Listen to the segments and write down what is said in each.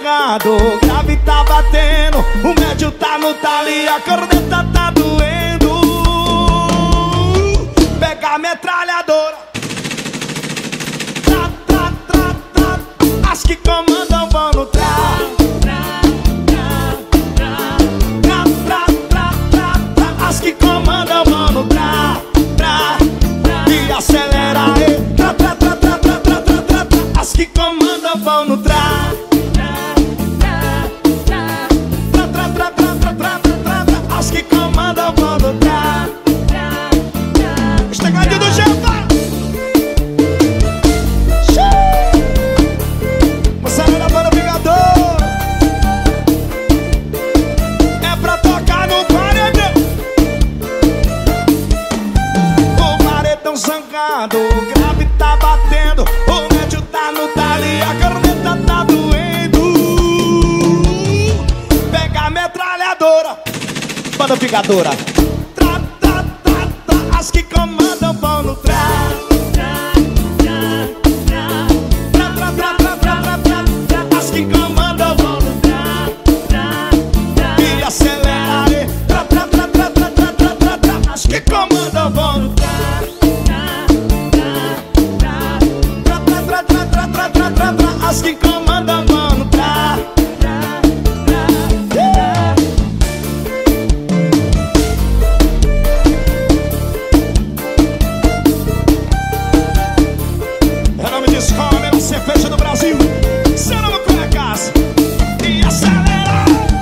zangado, o grave tá batendo, o médio tá no talo e a corneta tá doendo. Pega a metralhadora, tra, tra, tra, tra. As que comandam vão no tra. As que comandam vão no tra, tra, e acelera aí, tra, tra, tra, tra, tra, tra, tra, tra, tra. As que comandam vão no tra, tra, tra, tra, tra, tra, tra, tra, tra. As que comandam vão no tra. Estegadinho do Janta. Moçada da banda Vingador, é pra tocar no paredão. O paredão zangado, o grave tá batendo, o médio tá no talo e a corneta tá doendo. Pega a metralhadora, banda Vingadora. Tra, tra, tra, tra. As que comandam vão no tra. Tra, tra, tra, tra, tra, tra, tra, tra. As que comandam vão no tra. E acelera aí, tra, tra, tra, tra, tra, tra, tra, tra, tra. As que comandam vão no tra. Tra, tra, tra, tra, tra, tra, tra, tra, tra. As que comandam vão no tra. É nome de escola, melhor cerveja do Brasil. Seu nome é casa. E acelera.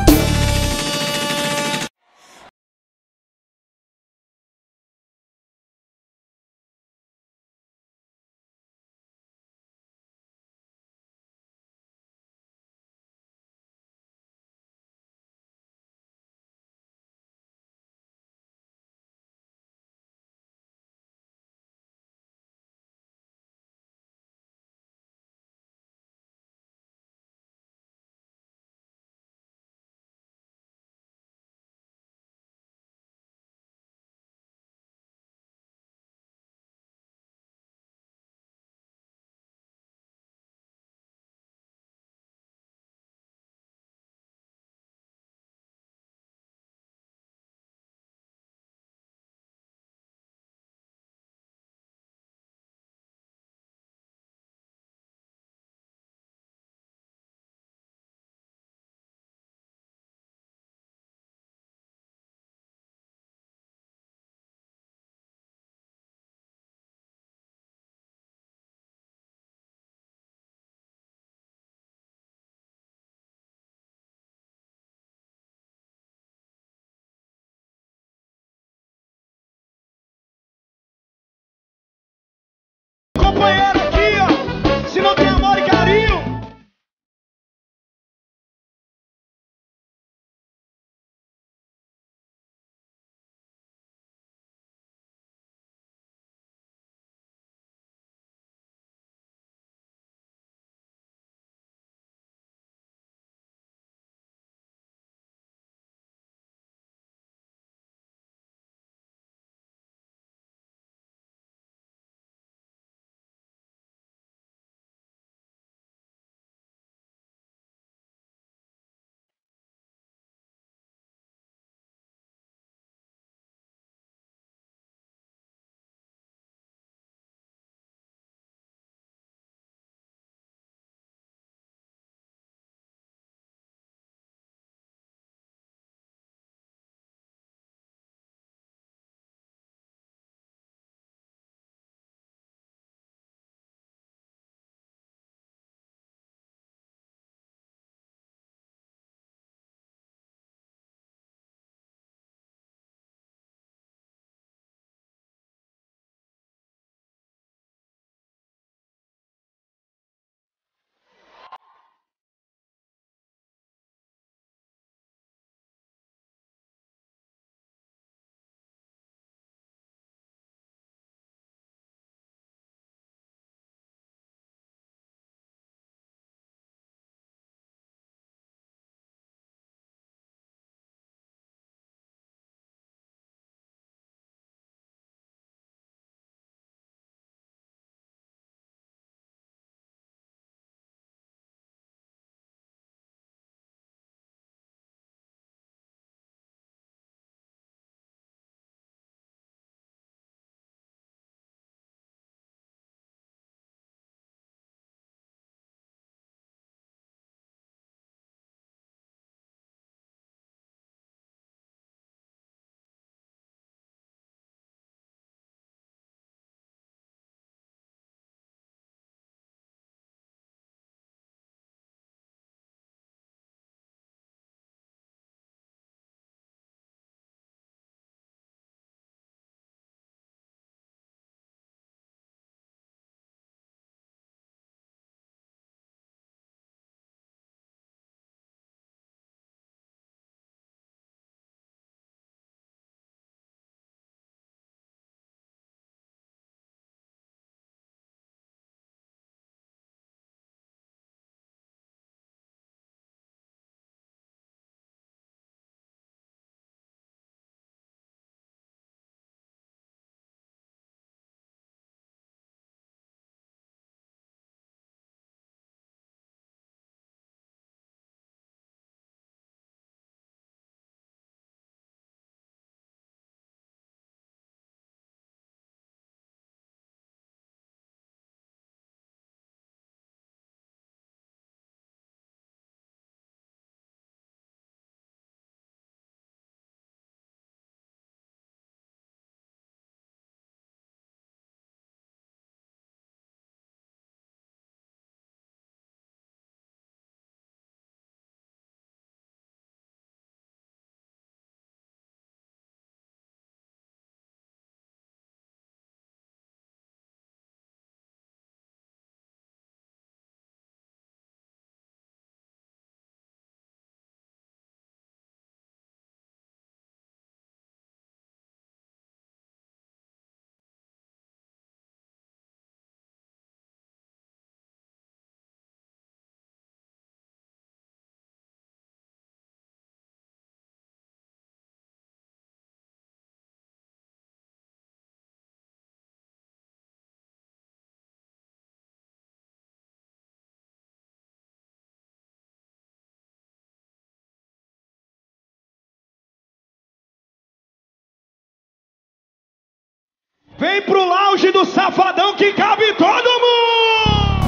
Companheiro aqui, ó. Se não tem amor e carinho, Vem pro lounge do Safadão que cabe todo mundo.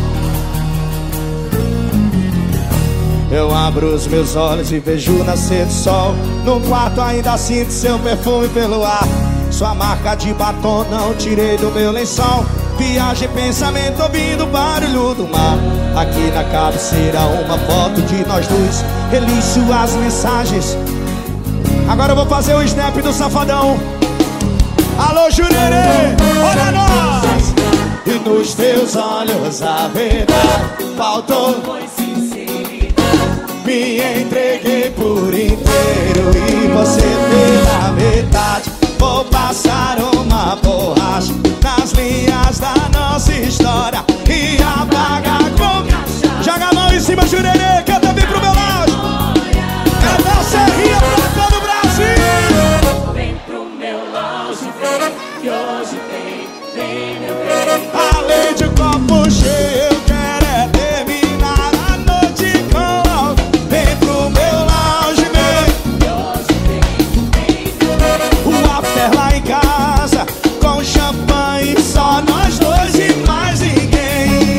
Eu abro os meus olhos e vejo nascer do sol. No quarto ainda sinto seu perfume pelo ar. Sua marca de batom não tirei do meu lençol. Viagem, pensamento, ouvindo o barulho do mar. Aqui na cabeceira uma foto de nós dois. Reli suas mensagens. Agora eu vou fazer o snap do Safadão. Alô, Jurerê, olha nós! E nos teus olhos a verdade faltou. Me entreguei por inteiro e você pela metade. Vou passar uma borracha nas linhas da nossa história e apagar com cachaça. Joga a mão em cima, Jurerê, canta bem pro meu lado. É da Serrinha pra todo o Brasil. Vem pro meu lounge, vem, que hoje vem meu bem. Além de um copo cheio, eu quero é terminar a noite com algo. Vem pro meu lounge, vem, Que hoje vem meu bem. o after lá em casa, com champanhe, só nós dois e mais ninguém.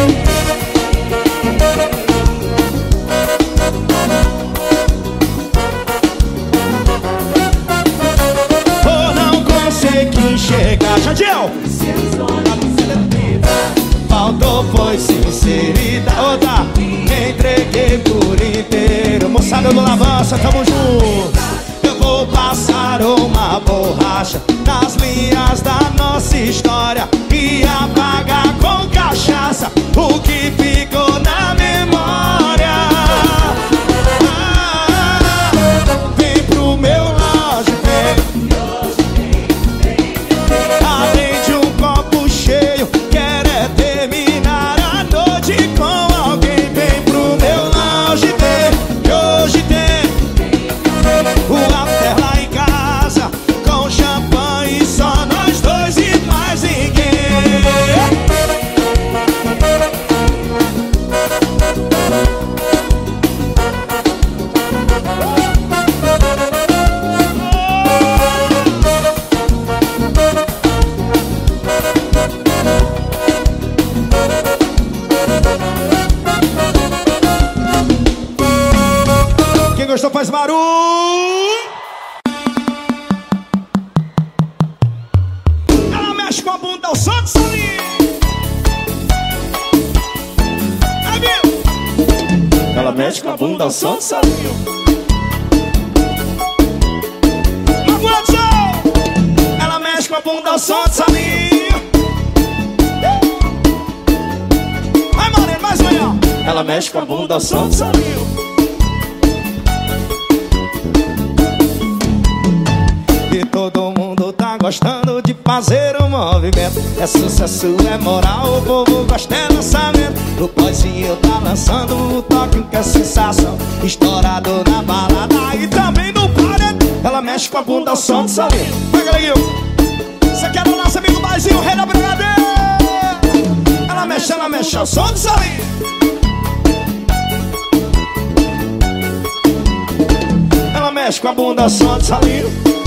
Oh, não consegui enxergar, Jadiel. Seus olhos Faltou foi sinceridade. Outra, me entreguei por inteiro. Moçada do Lavança, tamo junto. Eu vou passar uma borracha nas linhas da nossa história e apagar com cachaça o que ficou na memória. Vem pro meu lounge, vem. Além de um copo cheio, quero é terminar a noite com alguém. Vem pro meu lounge, vem, que hoje tem o after lá em casa, com champanhe, só nós dois e mais ninguém. Quem gostou faz barulho. Ela mexe com a bunda, o som do solinho. Aí, viu? Ela mexe com a bunda, o som do solinho. Aguenta o som. Ela mexe com a bunda, o som do solinho. Vai, Moreno, mais manhã. Ela mexe com a bunda, o som do solinho. E todo mundo tá gostando de fazer o movimento. É sucesso, é moral, o povo gosta é lançamento. O boyzinho tá lançando o toque que é sensação. Estourado na balada e também no paredão. Ela mexe com a bunda, o som do salinho. Vai, Galeguinho. Você quer o nosso amigo boyzinho, o rei da brigadeira. Ela mexe, o som do salinho. Ela mexe com a bunda, o som do salinho.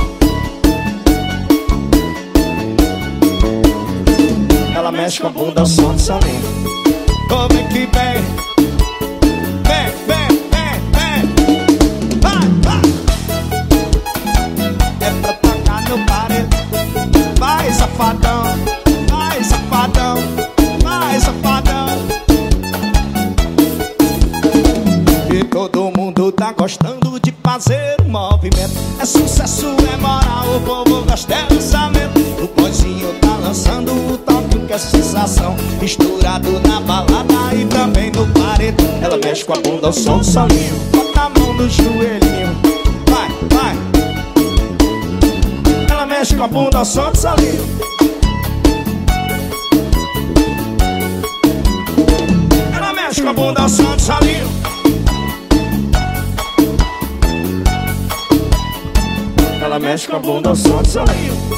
Ela mexe com a bunda, o som do salinho. Oh, vem que vem. Vem, vem, vem, vem. Vai, vai. É pra tocar no parede. Vai, safadão. Vai, safadão. Vai, safadão. E todo mundo tá gostando de fazer o movimento. É sucesso, é moral, o povo gosta é lançamento. O boyzinho tá lançando o toque que é sensação. Misturado na balada e também no paredão. Ela mexe com a bunda, o som do solinho. Bota a mão no joelhinho. Vai, vai. Ela mexe com a bunda, o som do solinho. Ela mexe com a bunda, o som do solinho. Ela mexe com a bunda, o som do solinho.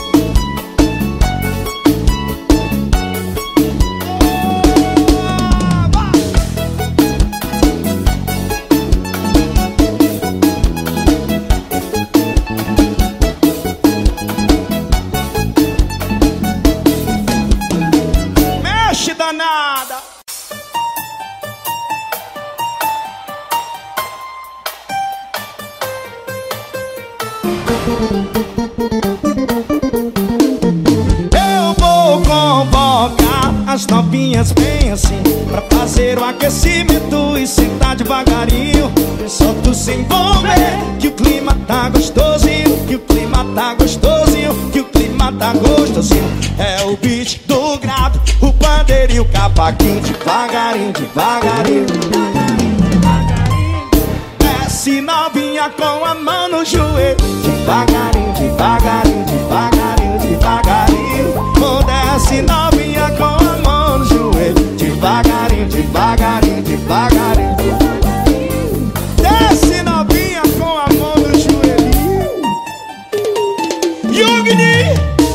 Eu vou convocar as novinhas bem assim, pra fazer o aquecimento e sentar devagarinho. Só tu se envolver, que o clima tá gostosinho, que o clima tá gostosinho, que o clima tá gostosinho. É o beat do grave, o pandeiro e o cavaquinho. Devagarinho, devagarinho. Desce novinha com a mão no joelho. Devagarinho, devagarinho, devagarinho, devagarinho. Oh, desce novinha com a mão no joelho. Devagarinho, devagarinho, devagarinho. Desce novinha com a mão no joelhinho. Yugni!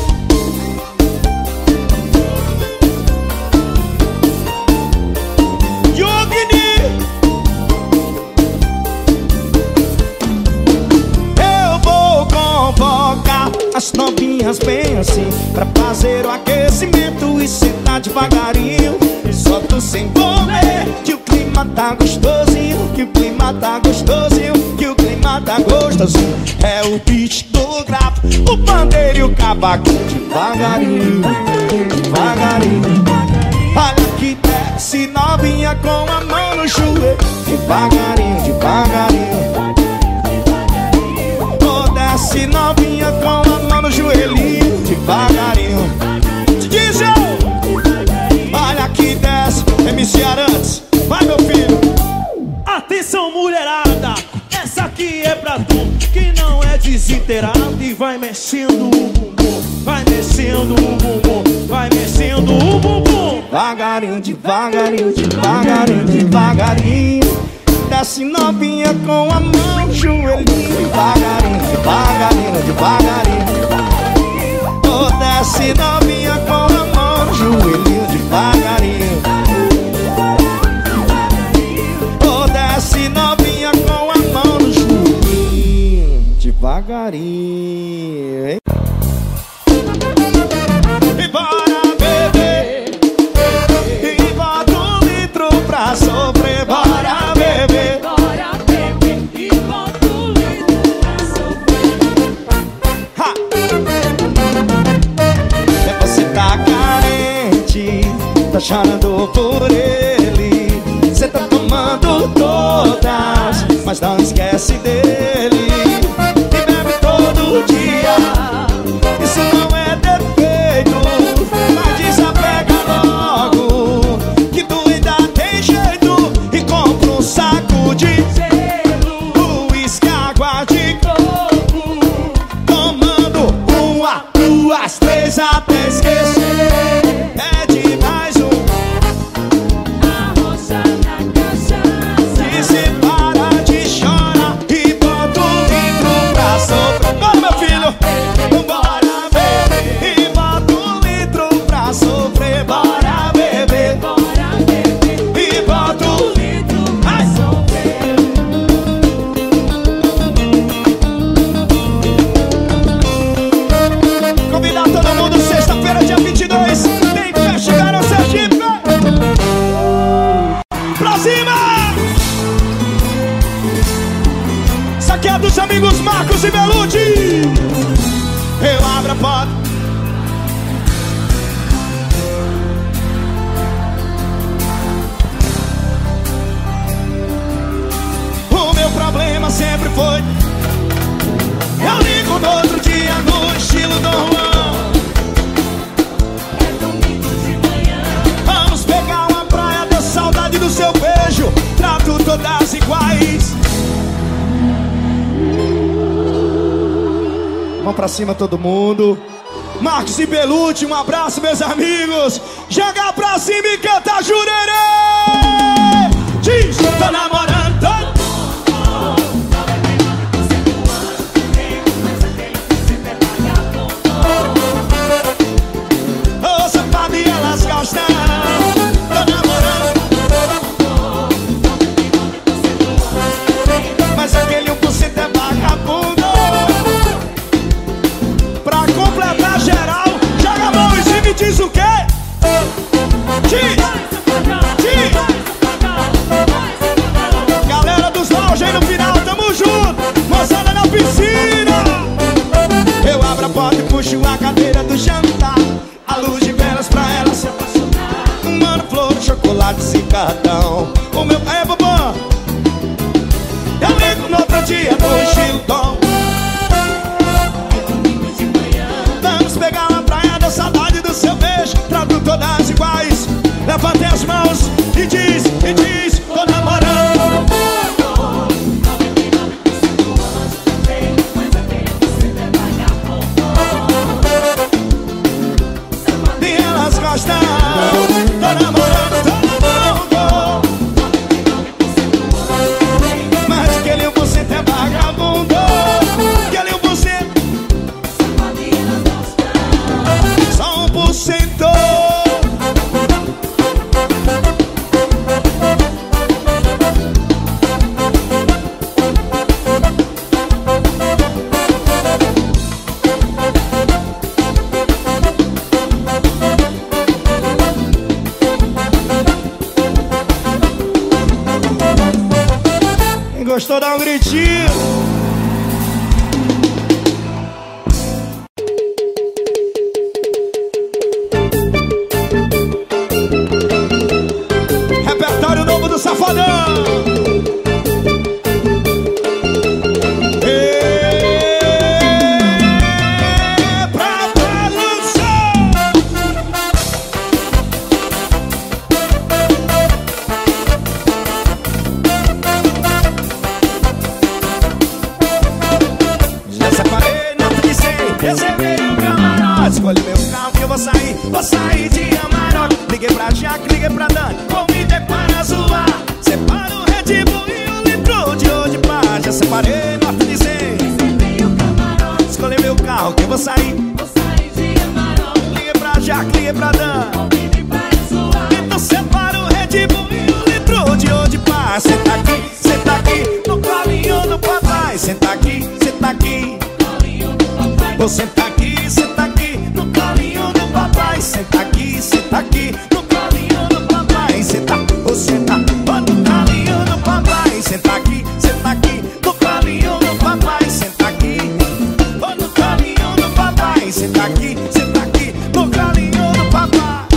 As novinhas bem assim, pra fazer o aquecimento e sentar devagarinho. Só tu se envolver, que o clima tá gostosinho, que o clima tá gostosinho, que o clima tá gostosinho. É o beat do grave, o pandeiro e o cavaquinho. Devagarinho, devagarinho. Olha que desce novinha com a mão no joelho. Devagarinho, devagarinho. Desce novinha com a mão no joelhinho. Devagarinho. DJ, olha que desce. MC Arantes, vai meu filho. Atenção mulherada, essa aqui é pra tu que não é desinteirado e vai mexendo o bumbum. Vai mexendo o bumbum, vai mexendo o bumbum. Devagarinho, devagarinho, devagarinho, devagarinho. Desce novinha com a mão no joelhinho. Devagarinho, devagarinho, devagarinho. Oh, desce novinha com a mão no joelhinho. Devagarinho. Oh, desce novinha com a mão no joelhinho. Devagarinho, hein? E bora beber, e bota um litro pra sofrer. Bora beber, Bora beber e bota o litro pra sofrer. ha! É você tá carente, tá chorando por ele. Cê tá tomando todas, mas não esquece dele. E bebe todo dia, isso não é defeito. Mas desapega logo, que tu ainda tem jeito. E compra um saco de Gelo, uísque, água de fogo, tomando uma, duas, três até esquecer. Pede mais um arrocha na cachaça. e se para de chorar e bota um litro pra sofrer. Bora meu filho, bora beber e bota um litro pra sofrer. Bora beber Bora beber e bota um litro pra sofrer. Convidar todo mundo sexta-feira, dia 22. Tem festa, Garão Sergipe. Pra cima! Isso aqui é dos amigos Marcos e Belucci. Eu abro a porta. O meu problema sempre foi: eu ligo no outro dia no estilo Dom Juan. É domingo de manhã, Vamos pegar uma praia, deu saudade do seu beijo. Trato todas iguais. Mão pra cima todo mundo. Marcos e Belucci, um abraço meus amigos. Joga pra cima e canta Jurerê. Diz, tô namorando, tô... Ô, safado, e elas gostam. Tô namorando, mas aquele 1% é vagabundo. Pra completar geral, joga a mão em cima e diz o quê? Diz, diz. gostou, dá um gritinho. Repertório novo do Safadão. Escolhi meu carro que eu vou sair de Amarok. Liguei pra Jaque, liguei pra Dani, convidei para zoar. Separa o Red Bull e um litro de ouro de pá. Já separei, norte de 100. Escolhi meu carro que eu vou sair de Amarok. Liguei pra Jaque, liguei pra Dani, convidei para zoar. Então separa o Red Bull e um litro de ouro de pá. Senta aqui, no colinho do papai. Senta aqui, vou sentar aqui, senta aqui no colinho do papai. Senta aqui no colinho do papai. Senta, vou sentar no colinho do papai. Senta aqui no colinho do papai. Senta aqui no colinho do papai. Senta aqui no colinho do papai.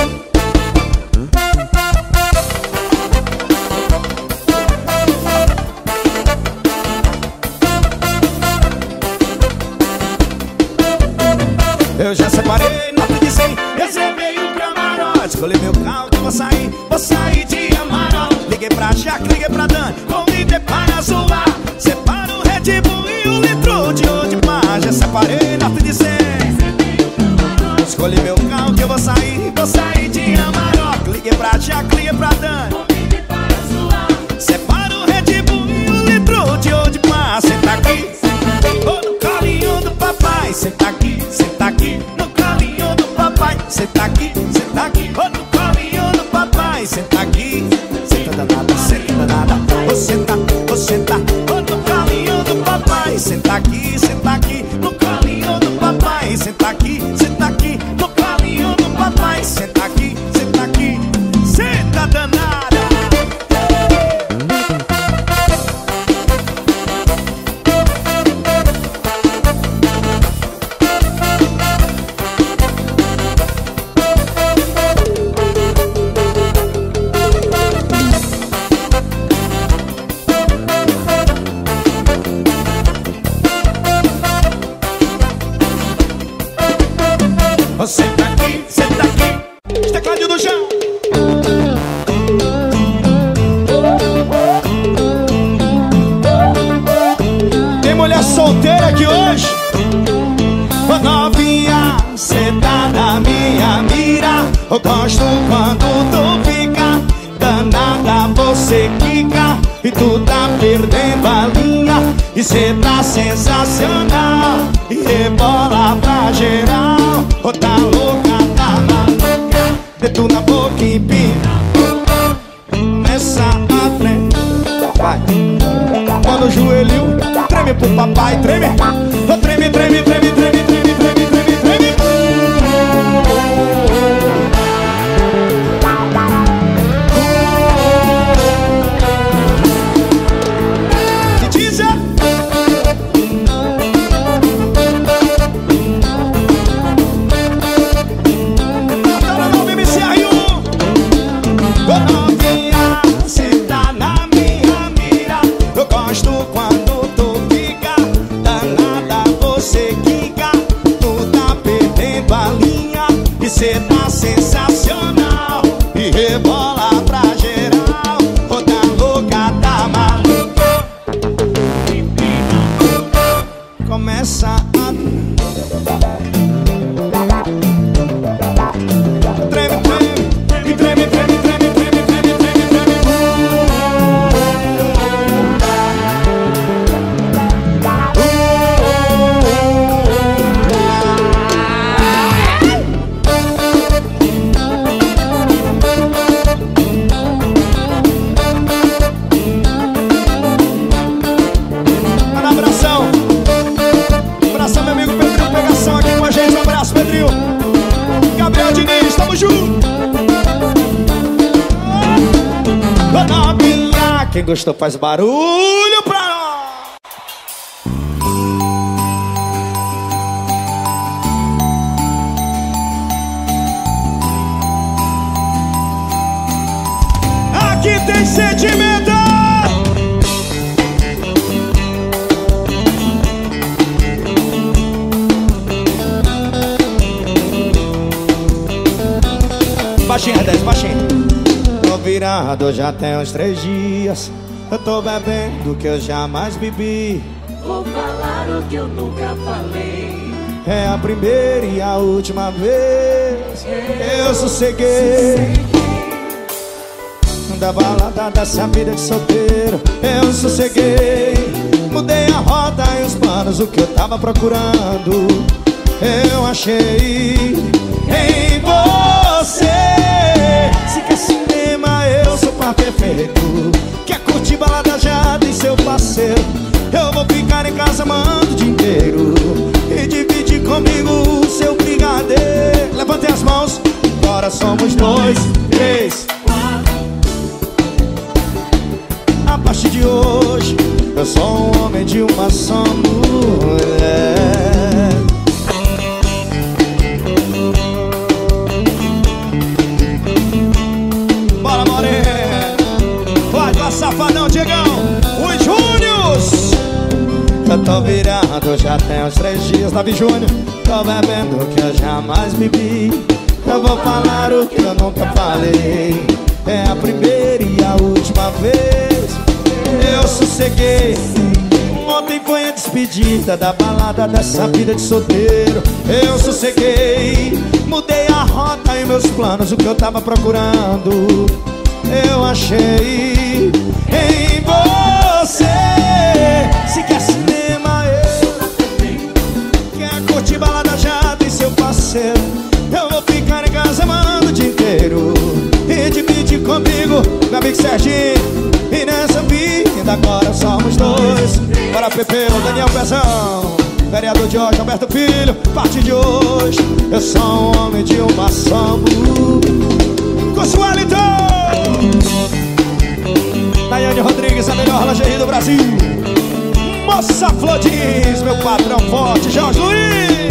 Eu já separei, nota de 100, reservei um camarote. Escolhi meu carro que eu vou sair de Amarok. Liguei pra Jaque, liguei pra Dani, convidei para zoar. Separa o Red Bull e um litro de ouro de pá. Já separei, nota de 100, escolhi meu carro que eu vou sair de Amarok. Liguei pra Jaque, liguei pra Dani, convidei para zoar. Separa o Red Bull e um litro de ouro de pá. Senta aqui, no colinho do papai. Senta aqui no colinho do papai. Senta aqui, no colinho do papai. Senta aqui, senta danada. Vou sentar, no colinho do papai. Senta aqui no colinho do papai. Senta aqui no colinho do papai. Senta aqui, senta danada. Senta aqui, teclado do chão. Tem mulher solteira aqui hoje? Ô novinha, cê tá na minha mira. Eu gosto quando tu fica danada, você quica e tu tá perdendo a linha. E cê tá sensacional e rebola pra geral. Ô tá louca, tá maluca, dedo na boca e pina. Começa a tremer, vai. Quando o joelho treme pro papai, treme. Ô treme, treme, treme, treme, treme, treme, treme, treme. Cê tá sensacional e rebola pra geral. Ô tá louca, tá maluca, começa a treme, treme, treme, treme, treme, treme, treme, treme, treme. Quem gostou faz barulho pra nós. Aqui tem sentimento. Baixinho, 10, baixinho. Tô virado já tem uns 3 dias. Eu tô bebendo o que eu jamais bebi. Vou falar o que eu nunca falei. É a primeira e a última vez. Eu sosseguei da balada dessa vida de solteiro. Eu sosseguei. Mudei a rota e os planos, o que eu tava procurando eu achei em você. Se quer cinema, eu sou par perfeito. Quer curtir balada, já tem seu parceiro. Eu vou ficar em casa amando o dia inteiro e dividir comigo o seu brigadeiro. Levantem as mãos, agora somos 2, 3, 4. A partir de hoje, eu sou um homem de uma só mulher. Bora, morena. Vai lá, safadão, Diegão. Os Júniors. Eu tô virado, já tem uns 3 dias. Davi Júnior. Tô bebendo o que eu jamais bebi. Eu vou falar o que eu nunca falei. É a primeira e a última vez. Eu sosseguei. Ontem foi a despedida da balada dessa vida de solteiro. Eu sosseguei. Mudei a rota e meus planos, o que eu tava procurando eu achei em você. Se quer cinema, eu quer curtir balada, já tem seu parceiro. Eu vou ficar em casa amando o dia inteiro e dividir comigo, meu amigo Serginho. E nessa vida agora somos 2. Bora, Pepeu, Daniel Pezão, vereador de hoje, Alberto Filho. A partir de hoje, eu sou um homem de uma só mulher. Consuelito! Nayane Rodrigues, a melhor lingerie do Brasil. Moça Flodins, meu patrão forte, Jorge Luiz.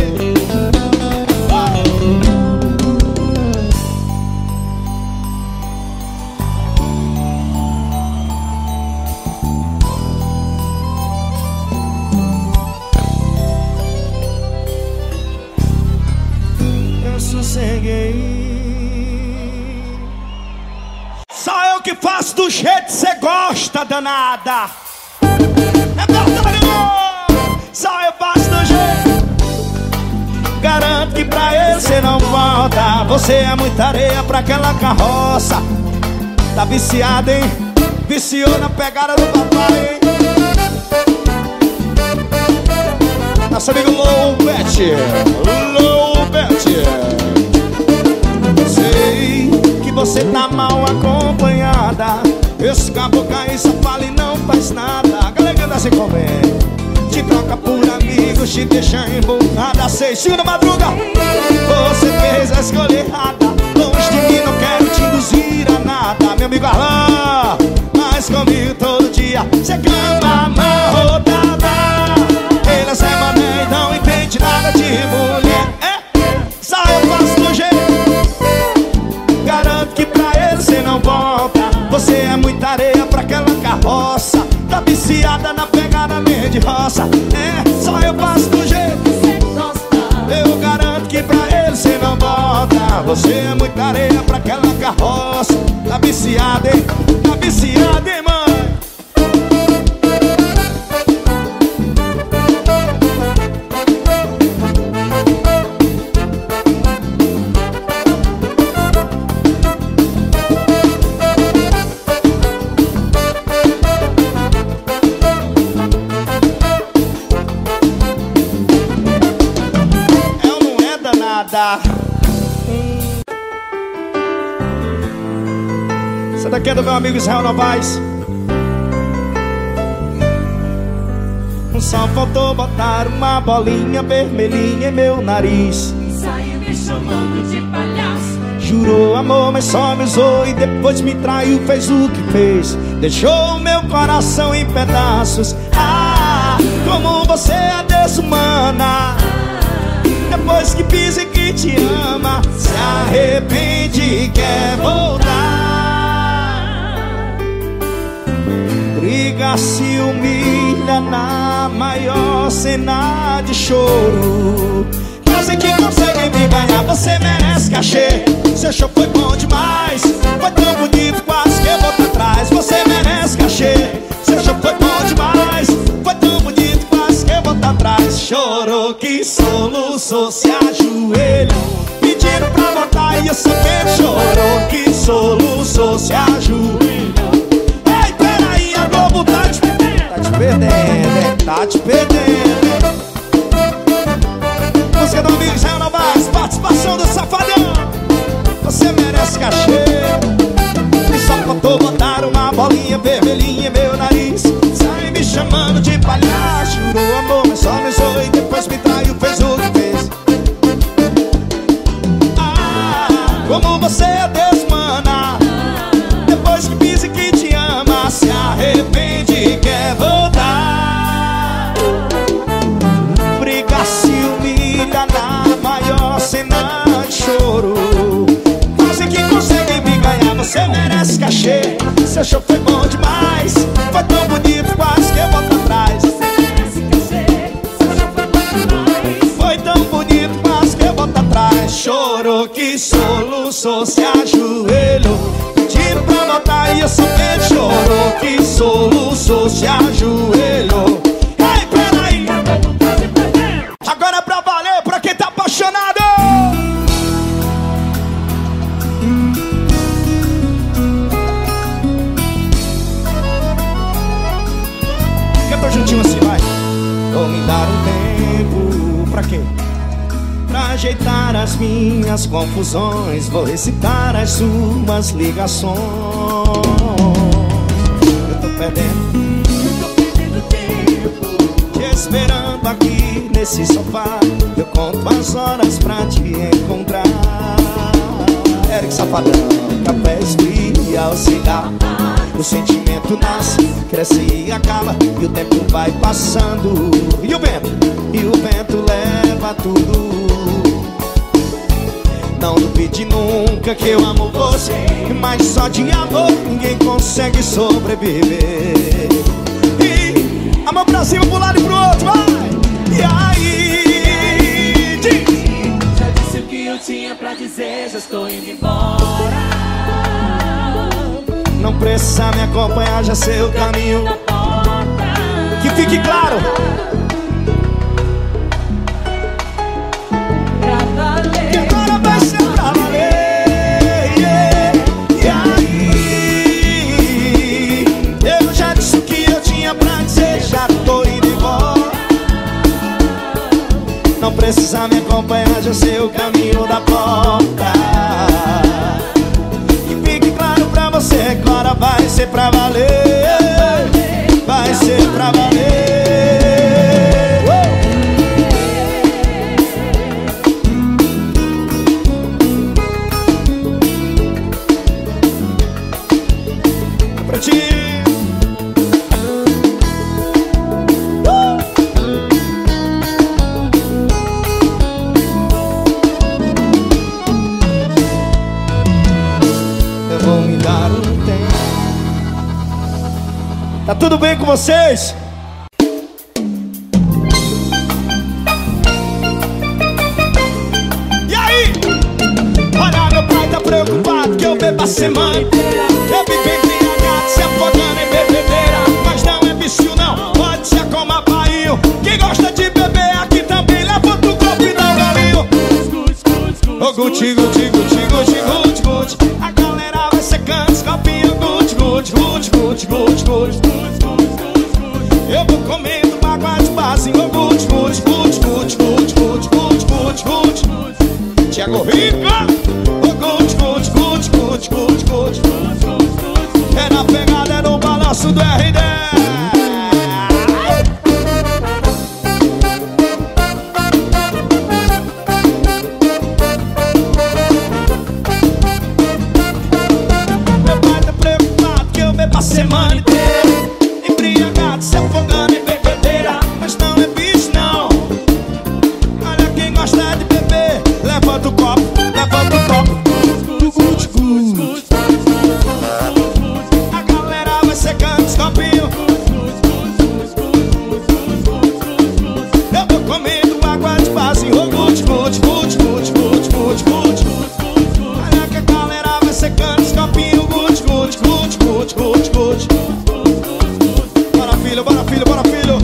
Eu sosseguei. Só eu que faço do jeito que cê gosta, danada. É verdade, não. Só eu faço do jeito. Garanto que pra ele cê não volta. Você é muita areia pra aquela carroça. Tá viciado, hein? Viciou na pegada do papai, hein? Nosso amigo Low Bet. Low Bet. Sei que você tá mal acompanhada. Esse caboclo aí só fala e não faz nada. A galera anda se comendo, te troca por amigos, te deixa emburrada. 6, segunda madruga. Você fez a escolha errada. Longe de mim, não quero te induzir a nada. Meu amigo Arlan, mas comigo todo dia cê cama amarrotada. Ele é Zé Mané e não entende nada de mulher. Só eu faço do jeito. Garanto que pra ele cê não volta. Você é muita areia pra aquela carroça. Tá viciada na pegada meio de roça. Só eu faço do jeito. Eu garanto que pra ele cê não volta. Você é muita areia pra aquela carroça. Tá viciada, hein? Tá viciada, hein, mãe? Essa daqui é do meu amigo Israel Novaes. Só faltou botar uma bolinha vermelhinha em meu nariz. Saiu me chamando de palhaço. Jurou amor, mas só me usou e depois me traiu, fez o que fez. deixou meu coração em pedaços. Ah, como você é desumana. Depois que pisa e que te ama, se arrepende e quer voltar. Briga, se humilha na maior cena de choro. Eu sei que consegue me ganhar, você merece cachê. Seu show foi bom demais, foi tão bonito, quase que eu volto atrás. Você merece cachê. Seu show foi bom demais, foi tão bonito, quase que eu volto atrás. Chorou que soluçou, se ajoelhou, pediram pra voltar e eu somente. Chorou que soluçou, se ajoelhou. Ei, peraí, a Globo tá te perdendo. Tá te perdendo, tá te perdendo. Música do amigo Israel Novaes, participação do Safadão. Você merece cachê. E só faltou botar uma bolinha vermelhinha em meu nariz. Sai me chamando de palhaço. Jurou amor, mas só me zoou e depois me traiu, fez o que fez. Ah, como você é desumana. Depois que pisa e que te ama, se arrepende e quer voltar. Briga, se humilha na maior cena de choro. Quase que consegue me ganhar, você merece cachê. Seu show foi bom demais, foi tão bonito, quase que eu volto atrás. Você merece cachê. Seu show foi bom demais. Foi tão bonito, quase que eu volto atrás. Chorou que soluçou, se ajoelhou, pediram pra voltar e eu somente. Chorou que soluçou, se ajoelhou. Ei, peraí, agora é pra valer, pra quem tá apaixonado. Canta juntinho assim, vai. Vou me dar um tempo, pra quê? Pra ajeitar as minhas confusões. Vou recitar as suas ligações. Eu tô perdendo, te esperando aqui nesse sofá. Eu conto as horas pra te encontrar. Eric Safadão, café esfria o cigarro. O sentimento nasce, cresce e acaba, e o tempo vai passando. E o vento leva tudo. Não duvide nunca que eu amo você, mas só de amor ninguém consegue sobreviver. E amor pra cima, pro lado e pro outro, vai! E aí, diz. Já disse o que eu tinha pra dizer, já estou indo embora. Não precisa me acompanhar, já sei o caminho. Na porta. Que fique claro. Pra valer. Que agora vai ser pra valer, yeah. E aí, eu já disse o que eu tinha pra dizer, já tô indo embora. Não precisa me acompanhar, já sei o caminho da porta. Que fique claro pra você, agora vai ser pra valer. Vai ser pra valer. Pra ti. Eu vou me dar um tempo. Tá tudo bem com vocês? E aí? Olha, meu pai tá preocupado que eu bebo a semana. Eu vivo embriagado, se afogando em bebedeira. Mas não é vício não, pode ser como a barril. Quem gosta de beber aqui também levanta o copo e dá um galinho. Ô guti, guti, guti, guti, guti, guti. A galera vai secando os copinhos. Guti, guti, guti, guti, guti, guti. Eu vou comendo bagua de base. Ô guti, guti, guti, guti, guti, guti, guti, guti, guti. Tiago Rica. Ô guti, guti, guti, guti, guti, guti. É na pegada, é no balanço do RD. Meu pai tá preocupado que eu bebo a semana. viciado, se afogando em bebedeira, mas não é bicho não. Olha quem gosta de beber, levanta o copo, levanta o copo. A galera vai secando os copinhos. Eu tô comendo água de base, gude, gude, gude, gude, gude, gude, gude. Olha que a galera vai secando os copinhos. Gude, gude, gude, gude, gude, gude. Bora filho, bora filho, bora filho.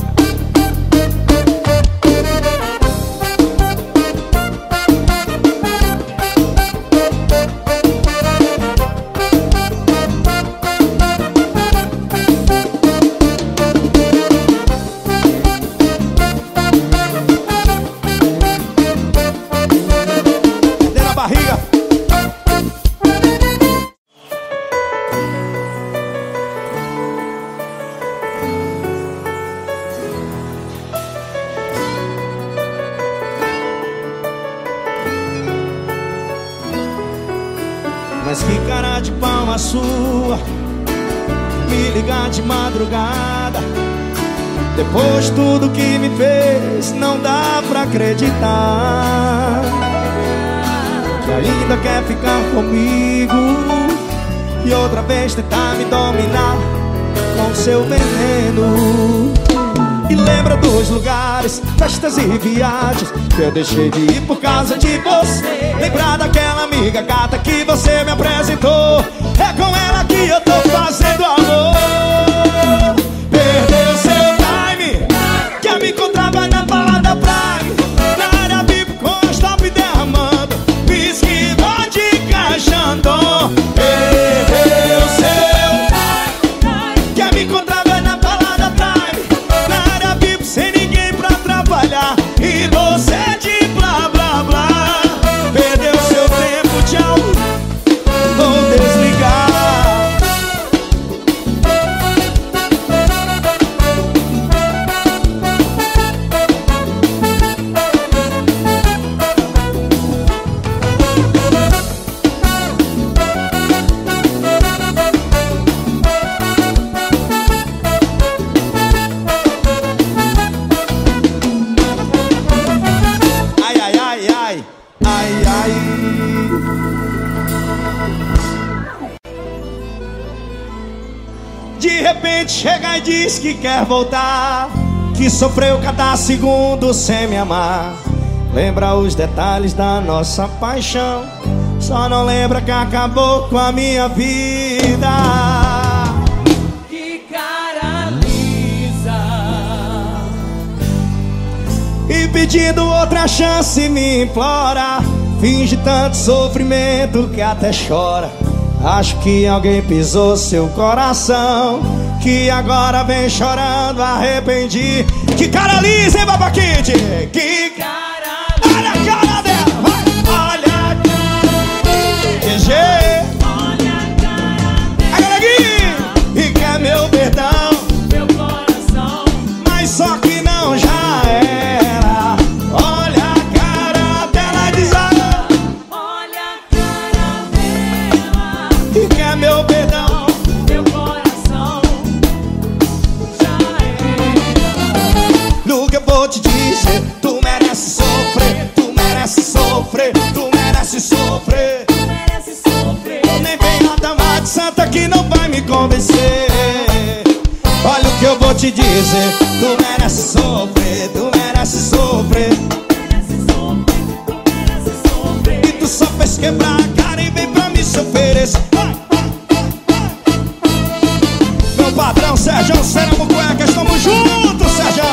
Cadê na barriga? Mas que cara de pau a sua, me ligar de madrugada. Depois de tudo que me fez, não dá pra acreditar que ainda quer ficar comigo e outra vez tentar me dominar com seu veneno. E lembra dos lugares, festas e viagens que eu deixei de ir por causa de você. Lembra daquela amiga gata que você me apresentou. É com ela que eu tô fazendo amor. Perdeu seu time, quer me encontrar vai na balada Prime, na área VIP com stop derramando whisky, vodka, Chandon. Perdeu seu time, quer me encontrar vai na balada Prime, na área VIP sem ninguém pra trabalhar e você de blá blá blá. Perdeu seu tempo, tchau, vou desligar. Ai, ai, ai, ai, ai, ai. De repente chega e diz que quer voltar, que sofreu cada segundo sem me amar. Lembra os detalhes da nossa paixão, só não lembra que acabou com a minha vida. Que cara lisa. E pedindo outra chance me implora, finge tanto sofrimento que até chora. Acho que alguém pisou seu coração, que agora vem chorando arrependido. Que cara lisa, hein, Baba Kid? Que Cara olha a cara dela, vai! Olha a cara GG, olha a cara a Galeguinho, e quer meu perdão, meu coração. mas só que não já era. Olha a cara dela, diz Olha a cara dela, e quer meu perdão. meu coração. Já era. No que eu vou te dizer, tu merece sofrer, tu merece sofrer, tu merece sofrer. Merece sofrer. Nem vem nada mais de santa que não vai me convencer. Olha o que eu vou te dizer, tu merece sofrer, tu merece sofrer. Merece sofrer. Merece sofrer. E tu só fez quebrar a cara e vem pra me se oferecer. Meu patrão Sérgio, Seramo Cueca, estamos juntos, Sérgio.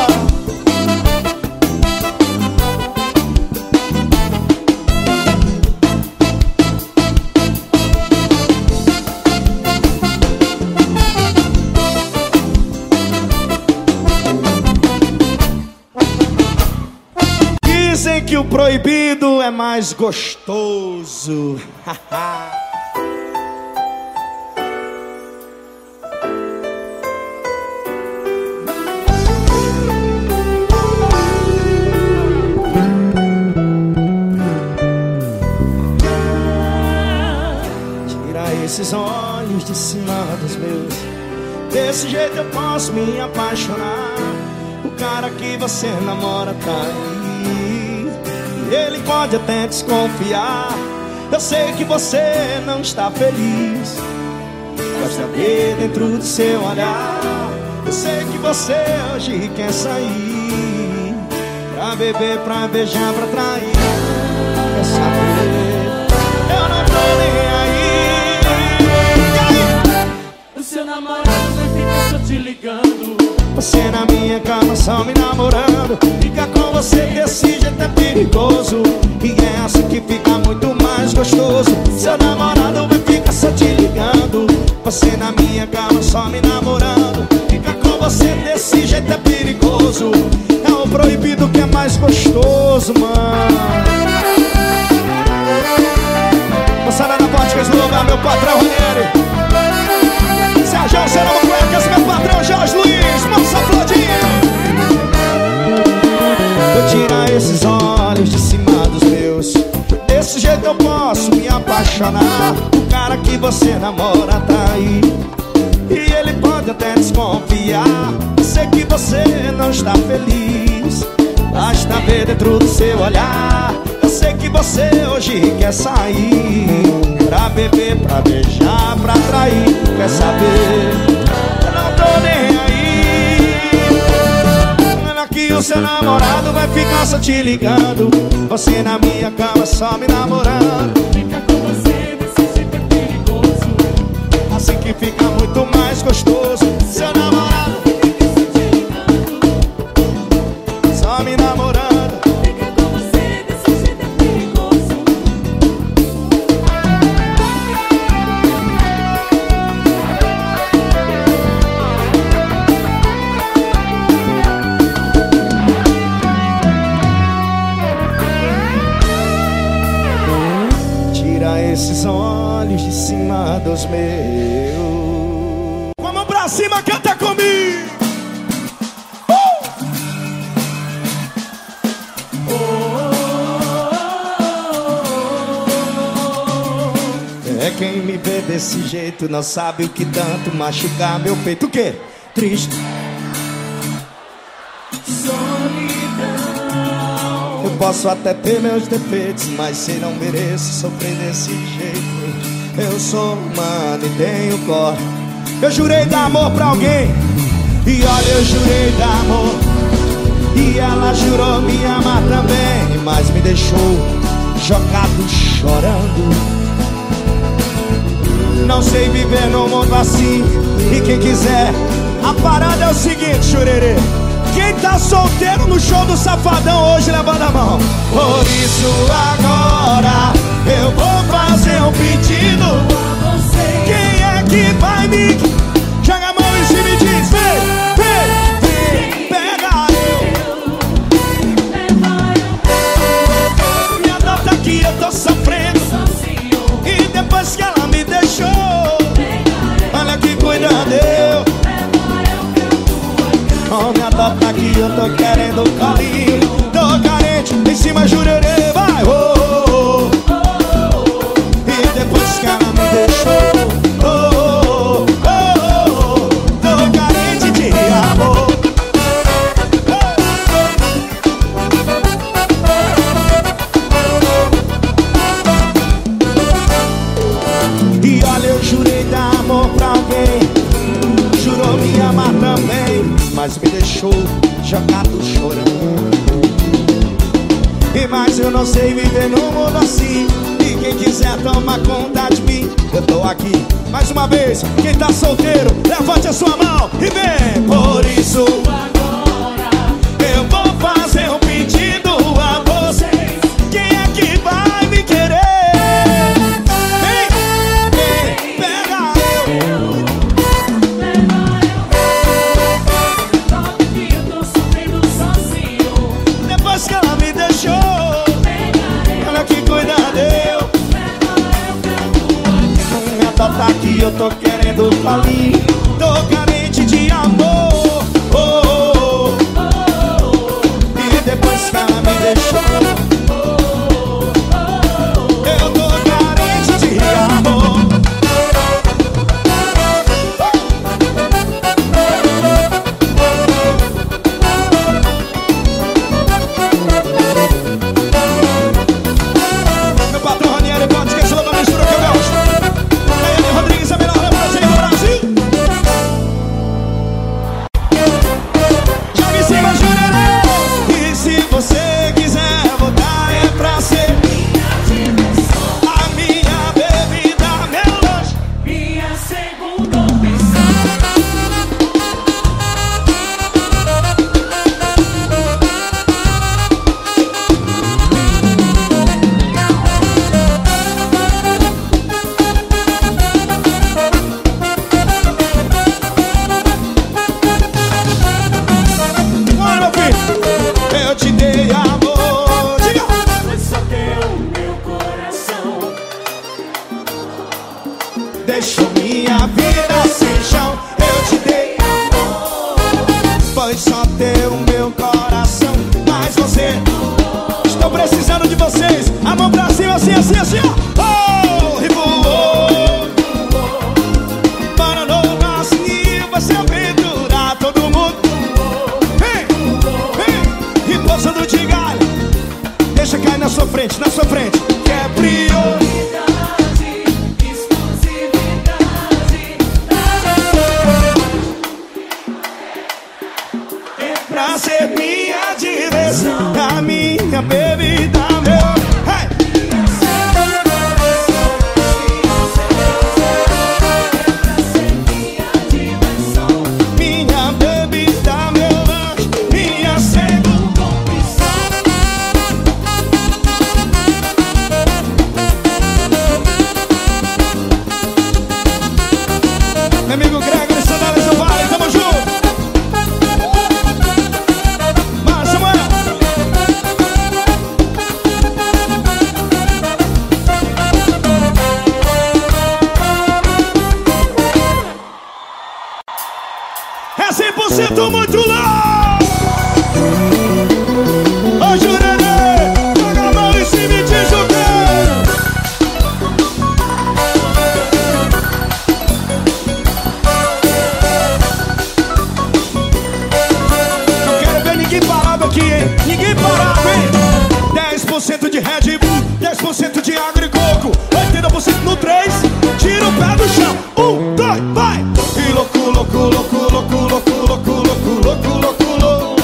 Dizem que o proibido é mais gostoso. Tira esses olhos de cima dos meus, Desse jeito eu posso me apaixonar. O cara que você namora tá aí, ele pode até desconfiar. Eu sei que você não está feliz, basta ver dentro do seu olhar. Eu sei que você hoje quer sair pra beber, pra beijar, pra trair. Quer saber? Eu não tô nem aí. E aí? O seu namorado vai ficar só te ligando. Você na minha cama só me namorando. Ficar com você desse jeito é perigoso, e é assim que fica muito mais gostoso. Seu namorado vai ficar só te ligando. Você na minha cama só me namorando. Ficar com você desse jeito é perigoso. É o proibido que é mais gostoso, mano. Moçada da Vodkas no lugar, meu patrão Ranieri. Sérgio, Serão Cuecas, meu patrão Jorge Luiz. Moça Flodinha. Vou tirar esses olhos de cima dos meus. Desse jeito eu posso me apaixonar. O cara que você namora tá aí, e ele pode até desconfiar. Eu sei que você não está feliz, basta ver dentro do seu olhar. Eu sei que você hoje quer sair pra beber, pra beijar, pra trair. Quer saber? Eu não tô nem aí. Olha que o seu namorado vai ficar só te ligando. Você na minha cama só me namorando. Ficar com você desse jeito é perigoso. Assim que fica muito mais gostoso. Seu namorado Fica só te ligando. só me namorando. Ficar com você desse jeito é perigoso. Tira esses olhos de cima dos meus. Vamos pra cima, canta comigo. É quem me vê desse jeito não sabe o que tanto machucar meu peito. O quê? Triste. Eu posso até ter meus defeitos, mas se não mereço sofrer desse jeito. Eu sou humano e tenho cor. Eu jurei dar amor pra alguém, e olha, eu jurei dar amor, e ela jurou me amar também, mas me deixou jogado chorando. Não sei viver num mundo assim, e quem quiser, a parada é o seguinte, churerê. Quem tá solteiro no show do Safadão hoje, levanta a mão. Por isso agora eu vou fazer um pedido. Quem é que vai me... Joga a mão em cima e diz: vem, vem, vem, pega eu. Me adota aqui, eu tô sofrendo. E depois que ela me deixou, olha que cuidado eu. Oh, me adota aqui, eu tô querendo colinho. Tô carente, em cima jurerê, vai, oh, oh, oh. E depois que ela me deixou, oh, oh, oh, tô carente de amor. E olha, eu jurei dar amor pra alguém, jurou me amar também, mas me deixou jogado chorando. E mais eu não sei viver num mundo assim, e quem quiser tomar conta de mim, eu tô aqui mais uma vez. Quem tá solteiro, levante a sua mão e vem. Por isso Agora eu vou fazer um pedido a vocês. Quem é que vai me querer? Vem, vem, pega eu. Logo que eu tô sofrendo sozinho. Depois que ela me deixou, olha que cuidado eu. Me adota aqui, eu tô querendo colinho. Tô carente de amor, oh, Foi só ter o meu coração, mas você. Estou precisando de vocês. A mão pra cima, assim, assim, assim, ó. Oh, e voou. Para não conseguir você aventurar todo mundo. Vem, vem, e pousando de galho. Deixa cair na sua frente, na sua frente. Que é prioridade, exclusividade. É pra ser minha diversão, a minha bebida, meu. Hey! Minha bebida, meu lanche, minha segunda opção. Meu amigo Gregory, Sandálias do Vale, tamo junto. Mas Samuel. É 100% muito louco. Ô Jurerê, joga a mão em cima e te joguei. Não quero ver ninguém parado aqui, hein? Ninguém parado, hein? 10% de Red Bull, 10% de água e coco, 80% no 3, tira o pé do chão. 1, 2, vai! E louco, louco, louco, louco, louco, louco, louco, louco, louco, louco.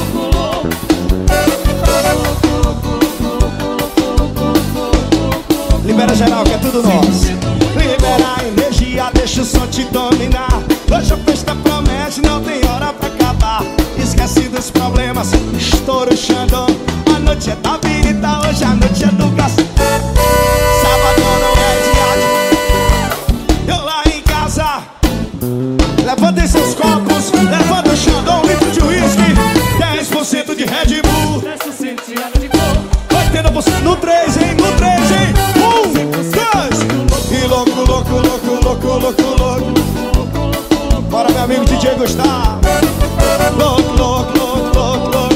Libera geral que é tudo nosso. Libera a energia, deixa o som te dominar. Hoje a festa promete, não tem hora pra acabar. Esquece dos problemas, estoura o Xandão. A noite é da vida, hoje a noite é do gás. Sábado não é dia. Eu lá em casa. Levantem seus copos, levanta o Xandão, litro de uísque. 10% de Red Bull, 10% de água de coco, 80% no 3, hein? No 3, hein? 1, 2. E louco, louco, louco, louco, louco, louco. Bora, meu amigo DJ Gustavo. Louco, louco, louco, louco, louco.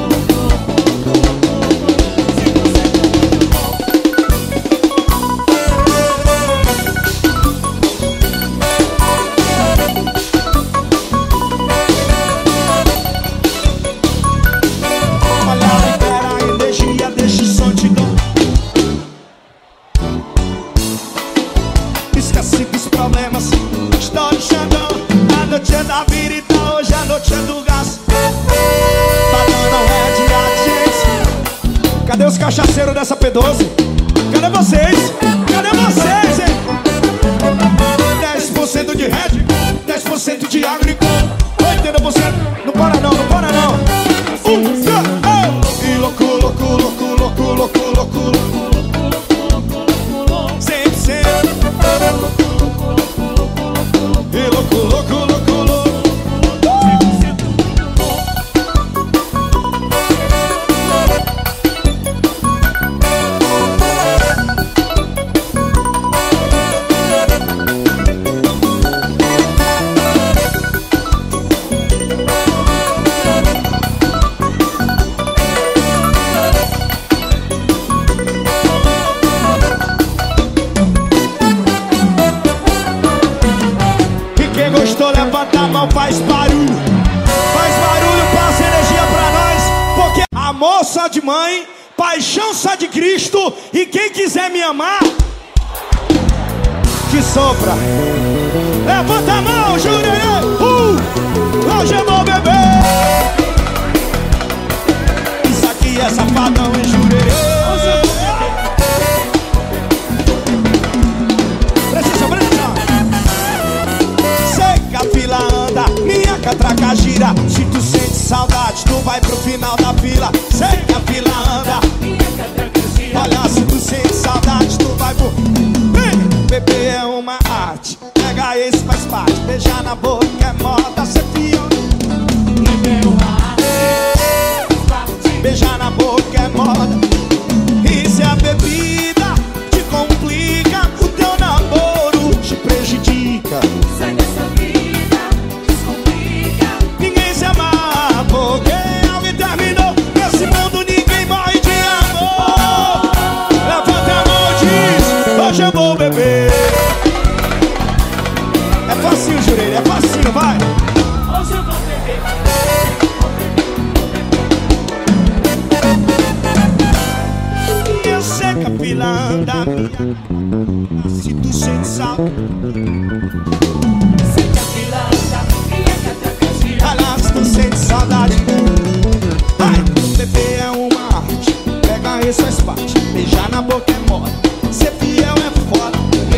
Olha, libera a energia, deixa o som te dominar. Esquece dos problemas, estoura o Xandão. A noite é da virida, hoje a noite é do gás. Padrão não é dia, gente. Cadê os cachaceiros dessa P12? Cadê vocês? Cadê vocês, hein? 10% de Red, 10% de água e coco, 80%. Não para não, não para não. 1, 2, e louco, louco, louco, louco, louco, louco, louco. 100%. E louco, louco, louco, louco. E quem gostou, levanta a mão, faz barulho. Faz barulho, passa energia pra nós. Porque amor só de mãe, paixão só de Cristo. E quem quiser me amar, que sopra. Levanta a mão, Jurerê. Hoje eu vou beber. Isso aqui é safadão, hein, Jurerê. Precisa, precisa. Sei que a fila anda, minha catraca gira. Se tu sente saudade, tu vai pro final da fila. Sei que a fila anda, olha, se tu sente saudade, tu vai pro... Beber é uma arte, pega esse faz parte. Beijar na boca é moda, ser pior. Beijar na boca é moda. E se a bebida te complica, o teu namoro te prejudica. sai dessa vida, descomplica. Ninguém se amarra por Se tu sente saco, aliás, tu sente saudade. Ai, beber é uma arte, pega isso faz parte. Beijar na boca é moda, ser fiel é foda.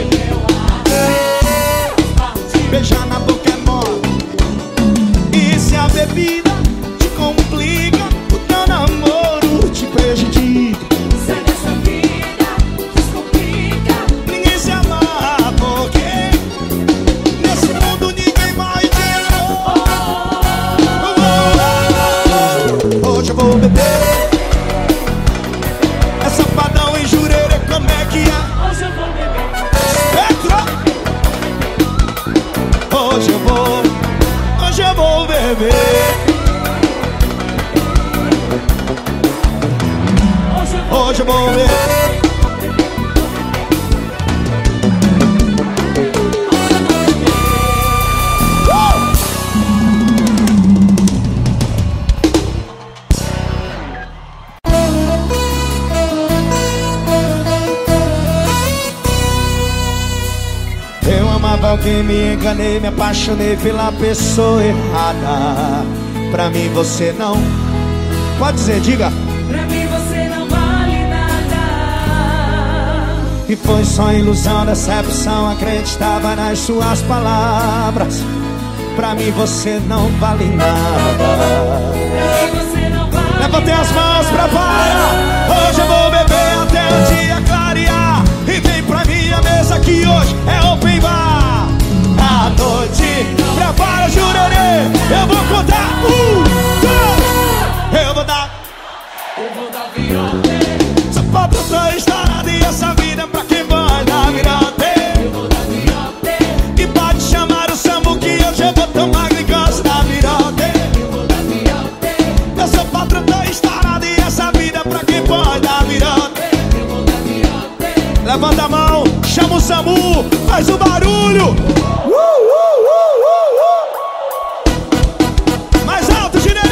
Beijar na boca é moda. E se a bebida te complica, o teu namoro te prejudica. Sai dessa vida, descomplica. Ninguém se amarra porque nesse mundo ninguém vai te amar. Hoje eu vou beber. É safadão e jurerê, como é que é? Hoje eu vou beber. Espectro! Hoje eu vou beber. Hoje eu vou beber. Eu amava alguém, me enganei, me apaixonei pela pessoa errada. Pra mim você não. Pode dizer, diga. Pra mim você não vale nada. E foi só ilusão, decepção, acreditava nas suas palavras. Pra mim você não vale nada. Pra mim você não vale. Levantei as mãos, prepara. Hoje eu vou beber até o dia clarear. E vem pra minha mesa que hoje é open bar. À noite, prepara, jurerê. Eu vou contar 1, 2. Eu vou dar virote. Só falta tua história e essa vida pra quem vai dar virote. Eu vou dar virote. E pode chamar o Samu que hoje eu vou tomar glicose da virote. Eu vou dar virote. Eu sou patrão da história e essa vida pra quem pode dar virote. Eu vou dar virote. Levanta a mão, chama o Samu, faz o barulho. Mais alto, Ginerê.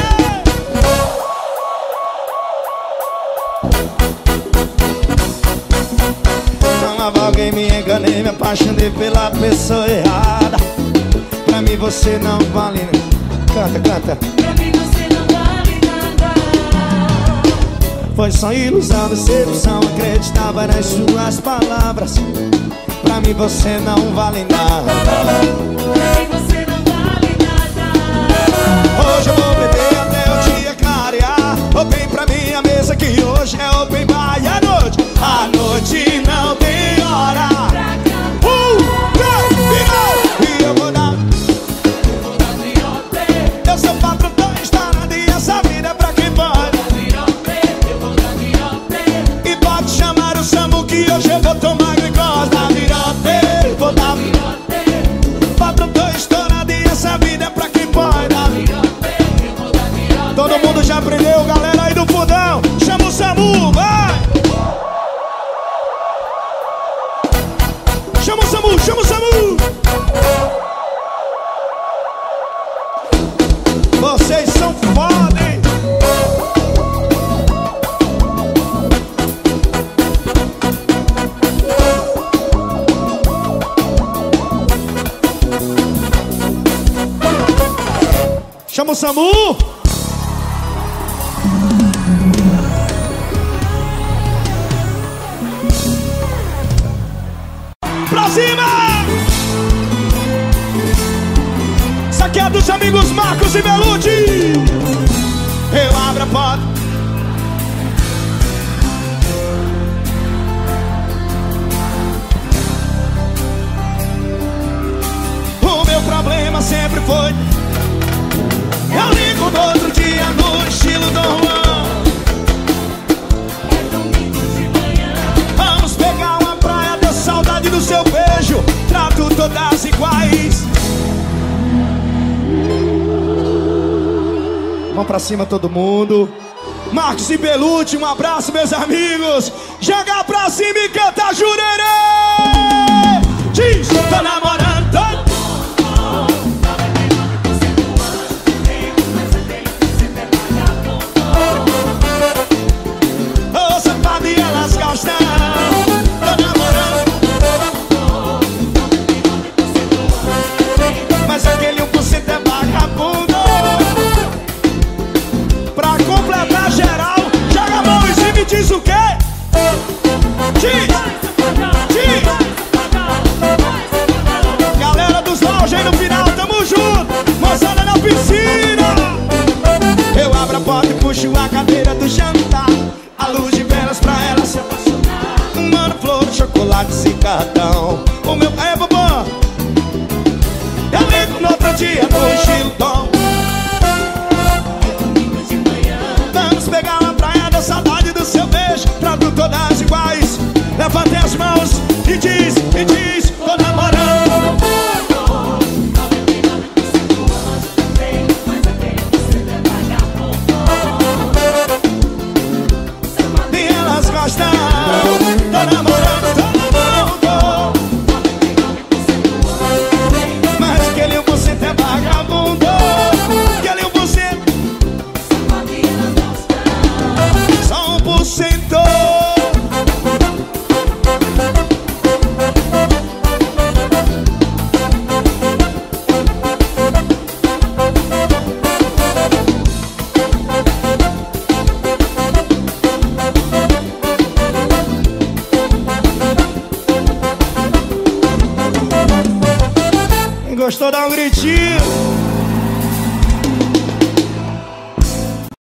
Amava alguém, me enganei, me apaixonei pela pessoa errada. Pra mim você não vale. Canta, canta. Pra mim você não vale nada. Foi só ilusão, decepção, acreditava nas suas palavras. Pra mim você não vale nada. Pra mim você não vale nada. Hoje eu vou beber até o dia clarear. Open pra minha mesa que hoje é open bar. E à noite não tem hora. 1, 2, e eu vou dar Virote. Eu sou patrão da história e essa vida é pra quem pode. Virote. Eu vou dar virote. E pode chamar o Samu que hoje eu vou tomar glicose da virote. Vou dar Virote. patrão da história e essa vida é pra quem pode. Virote. Eu vou dar virote. Todo mundo já aprendeu, galera aí do fundão. Chama o Samu, vai! Chama o Samu, chama o Samu! Vocês são foda, hein? Chama o Samu! Pra cima! Isso aqui é dos amigos Marcos e Belucci. Eu abro a porta. O meu problema sempre foi: eu ligo no outro dia no estilo Dom Juan. É domingo de manhã. Vamos pegar uma praia, deu saudade do seu beijo. Trato todas iguais. Vamos pra cima todo mundo. Marcos e Belucci, um abraço meus amigos. Joga pra cima e canta jurerê. Diz, tô namorando, tô. Ô, safado e elas gostam. Tô namorando. puxo a cadeira do jantar, a luz de velas pra ela se apaixonar. Mano, flor, chocolate e cartão. O meu pai é bobão. Eu ligo no outro dia no estilo tom. Vamos pegar uma praia da saudade do seu beijo. Trago todas iguais. Levante as mãos e diz, tô namorando. E elas gostam. Tô namorando, tô namorando. Mas aquele 1% é vagabundo. Aquele 1% só 1%. Gostou? Dá um gritinho.